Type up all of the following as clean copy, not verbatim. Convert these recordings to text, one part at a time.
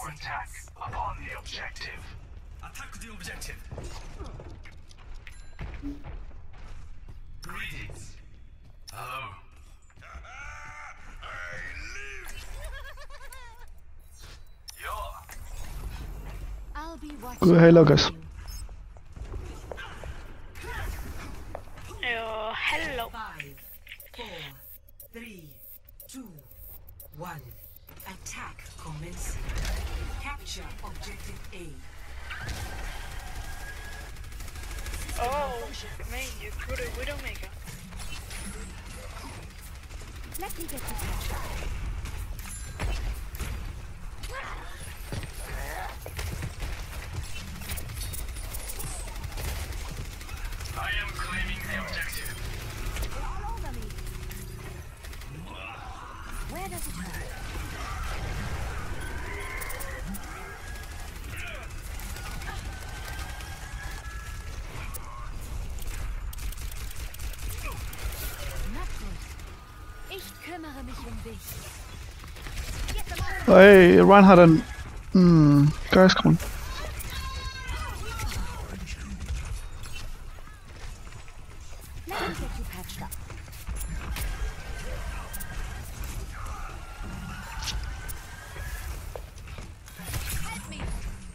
attack upon the objective. Attack the objective. Greetings. Hello. I live. I'll be watching. Good hello guys. Hello. 5, 4, 3, 2, 1. Attack commencing. Capture objective A. Oh, man, you could have Widowmaker. Let me get you that. I am claiming the objective. They're all over me. Where does it hurt? Not good. Ich kümmere mich dich. Get them all. Hey, Reinhardt and guys, come on. Let me get you patched up. Help me.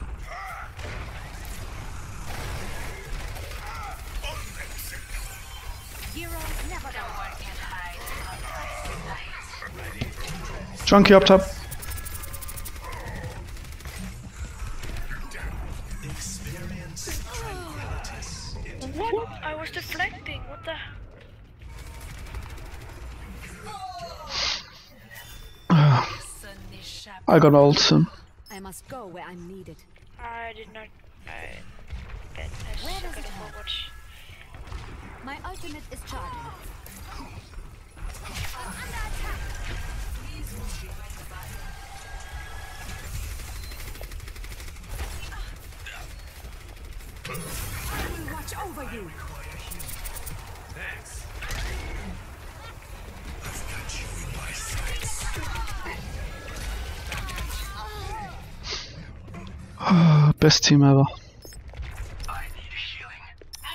Heroes never die. Junkie up top. What? I was deflecting. What the? I got ult soon. I must go where I'm needed. I did not. I Where does suck it at hurt? Overwatch. My ultimate is charging. I will watch over you. Thanks. Best team ever. I need healing.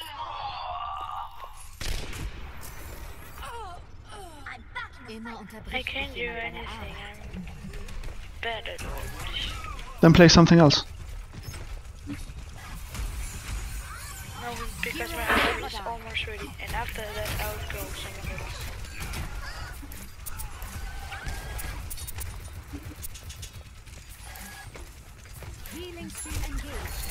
Immer I unterbricht can't mich do jemand eine anything. Arbeit. I'm bad at Overwatch. Then play something else. No, because my item is almost ready, and after that I'll go somewhere else. Healing stream engaged.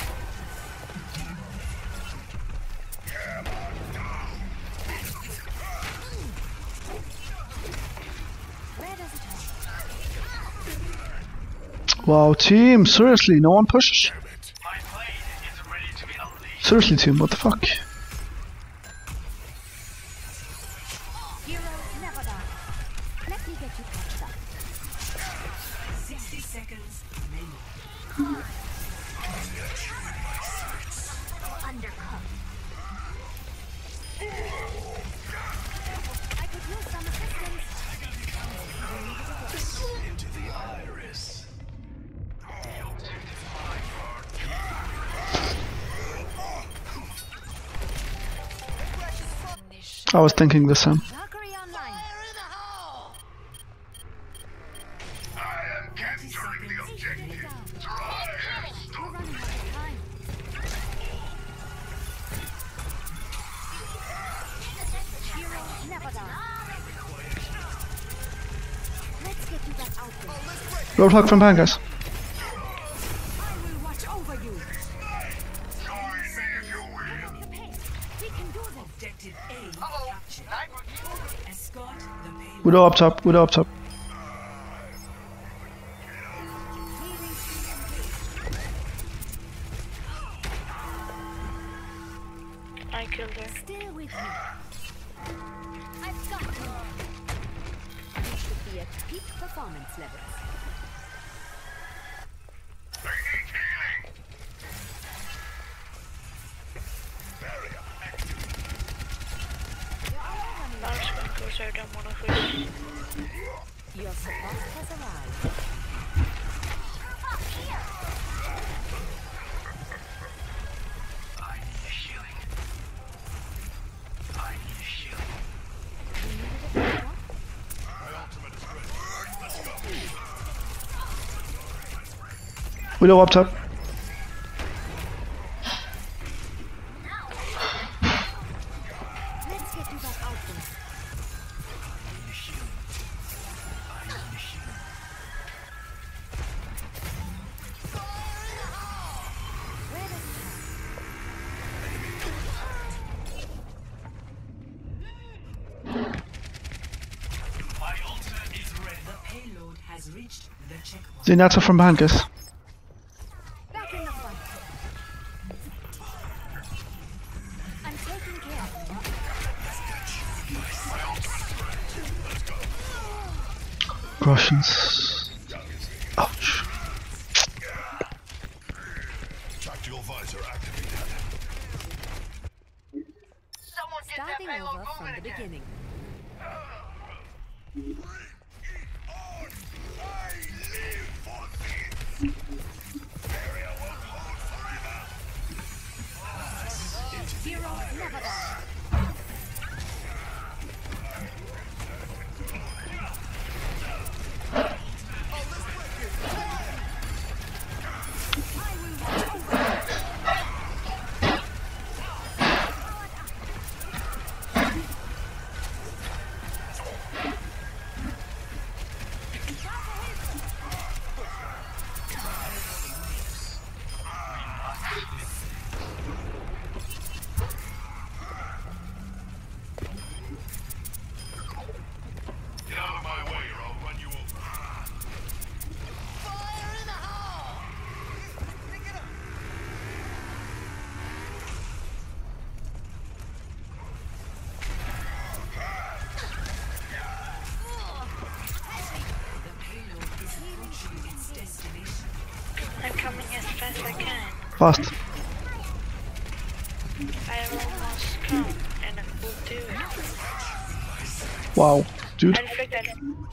Where does it hurt? Wow, team, seriously, no one pushes? My blade is ready to be unleashed. Seriously, team, what the fuck? Heroes never die. Let me get you patched up. 60 seconds remaining. Undercut. I could use some assistance. Into the iris. The objective I was thinking the same. Valkyrie online. I am capturing the objective. We're running out of time. Heroes never die. Let's get you back out there. Roadhog from behind, guys. I will watch over you. Join me if you will. The pace. We can do this. Objective A captured. Escort the payload. Widow up top, Widow up top. Healing stream engaged. I killed her. Stay with me. I've got you. You should be at peak performance levels. I need healing. Barrier active. You're all over me. Last one goes I don't wanna push. Your support has arrived. Here. Widow up top. Let's get you back out there. Where does My ultimate is ready. The payload has reached the checkpoint. Zenyatta from behind, guys. back in the fight? I'm taking care of you. Russians. Ouch. Tactical visor activated. Starting over from the beginning. Heroes never die. Get out of my way or I'll run you over. The payload is approaching its destination. I'm coming as fast as I can. Fast. I have almost come, and I will do it. Wow. Dude, I think that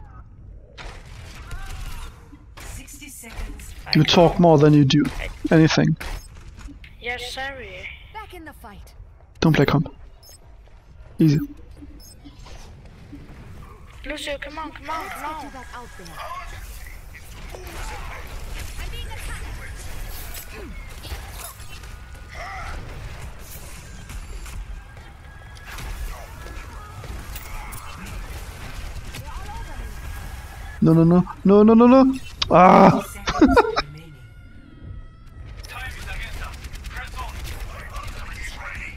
60 seconds. you talk more than you do anything. Yeah, sorry. Back in the fight. Don't play comp. Easy. Lucio, come on, come on, Let's come get you on. back out there. No, no, no. No, no, no, no. Ah! Seconds remaining. Time is against us. Press on. My ultimate is ready.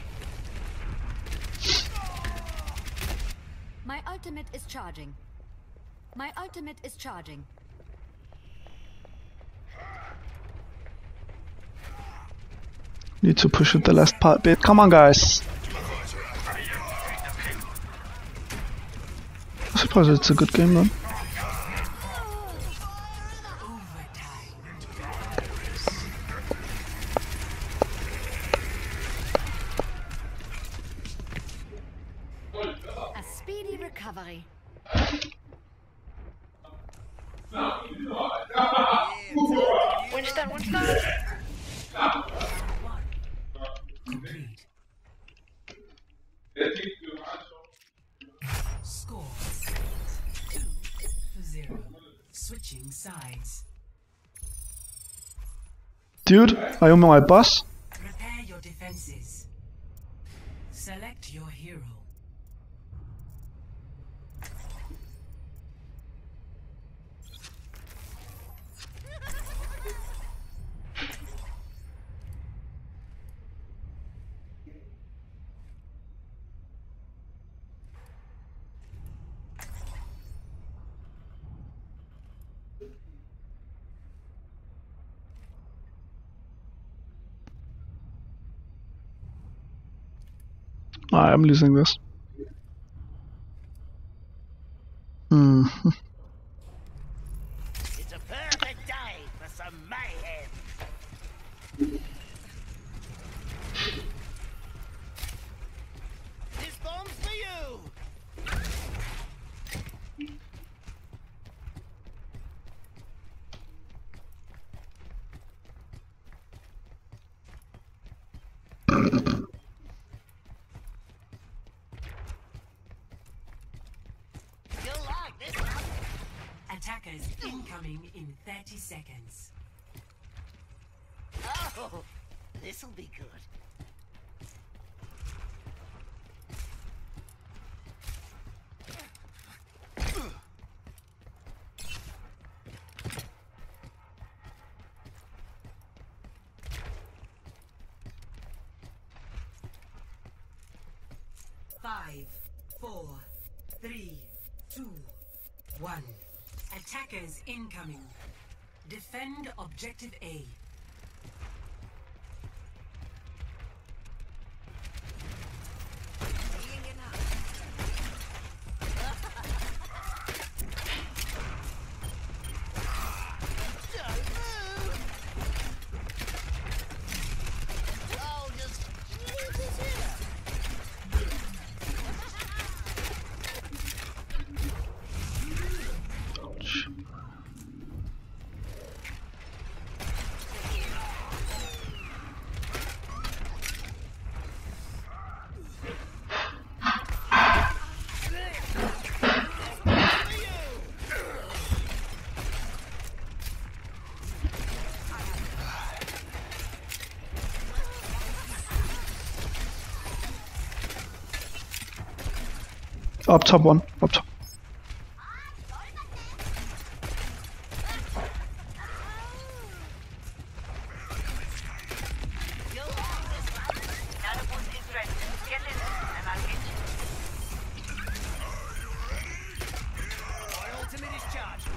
My ultimate is charging. My ultimate is charging. Need to push it the last part bit. Come on, guys. I suppose it's a good game then. A speedy recovery. Winston. Complete. Score 2-0. Switching sides. Dude, are you my boss? Prepare your defenses. Select your hero. I'm losing this. Hmm. It's a perfect day for some mayhem. This bomb's for you. You'll like this one. Attackers incoming in 30 seconds. Oh, this'll be good. Five, 4, 3, 2, 1. Attackers incoming. Defend objective A. I'll just leave this here. Ouch. Up top one. Up top. My ultimate is charged.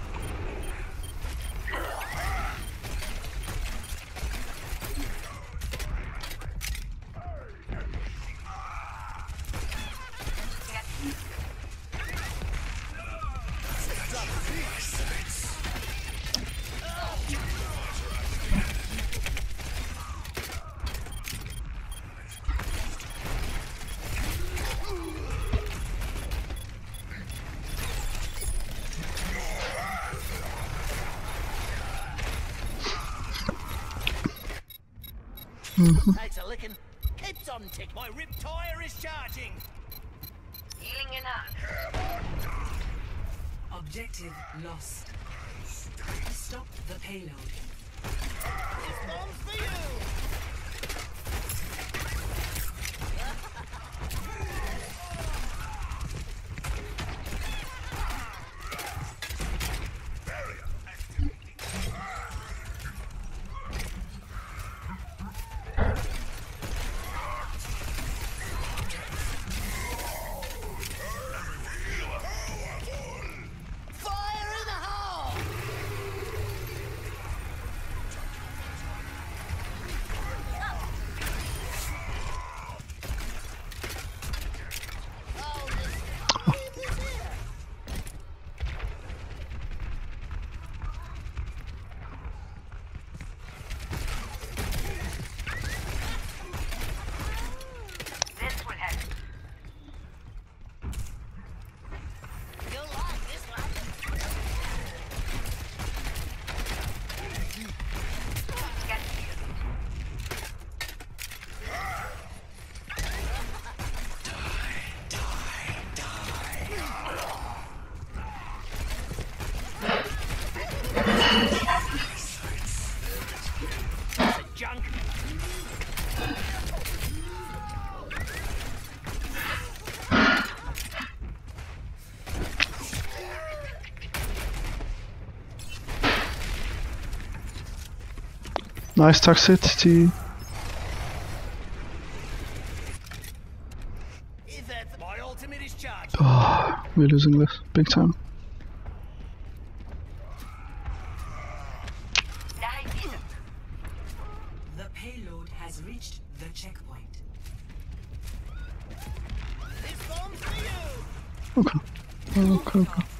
Takes a licking. Keeps on tick. My rib tire is charging. Healing enough. Objective lost. Stop the payload. This bomb's for you. Fire in the hole. I'll just leave this here. This will help. You'll like this one. Get healed. The junk. Nice toxicity. Is that my ultimate is charged? Oh, we're losing this big time. The payload has reached the checkpoint. This bomb's for you. Okay. Okay. Okay.